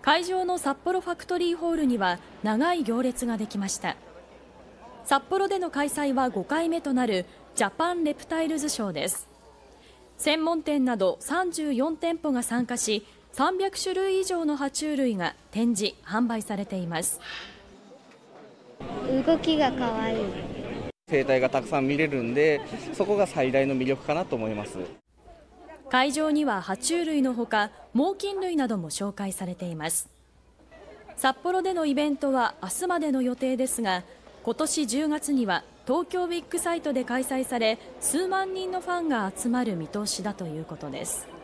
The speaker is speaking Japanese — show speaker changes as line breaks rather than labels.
会場の札幌ファクトリーホールには長い行列ができました。札幌での開催は5回目となるジャパンレプタイルズショーです。専門店など34店舗が参加し、300種類以上の爬虫類が展示・販売されています。
動きがかわいい。
生態がたくさん見れるんで、そこが最大の魅力かなと思います。
会場には爬虫類のほか猛禽類なども紹介されています。札幌でのイベントは明日までの予定ですが、今年10月には東京ビッグサイトで開催され、数万人のファンが集まる見通しだということです。